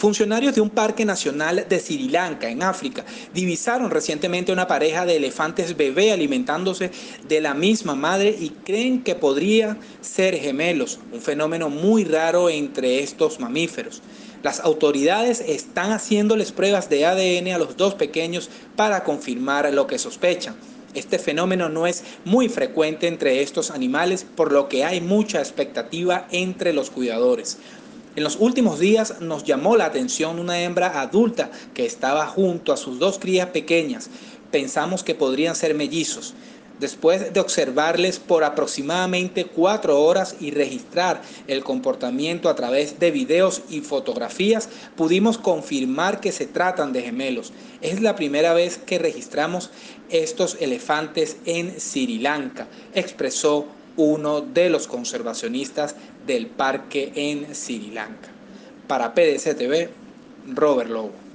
Funcionarios de un parque nacional de Sri Lanka, en África, divisaron recientemente una pareja de elefantes bebé alimentándose de la misma madre y creen que podría ser gemelos, un fenómeno muy raro entre estos mamíferos. Las autoridades están haciéndoles pruebas de ADN a los dos pequeños para confirmar lo que sospechan. Este fenómeno no es muy frecuente entre estos animales, por lo que hay mucha expectativa entre los cuidadores. En los últimos días nos llamó la atención una hembra adulta que estaba junto a sus dos crías pequeñas. Pensamos que podrían ser mellizos. Después de observarles por aproximadamente 4 horas y registrar el comportamiento a través de videos y fotografías, pudimos confirmar que se tratan de gemelos. Es la primera vez que registramos estos elefantes en Sri Lanka, expresó uno de los conservacionistas del parque en Sri Lanka. Para PDC TV, Robert Lobo.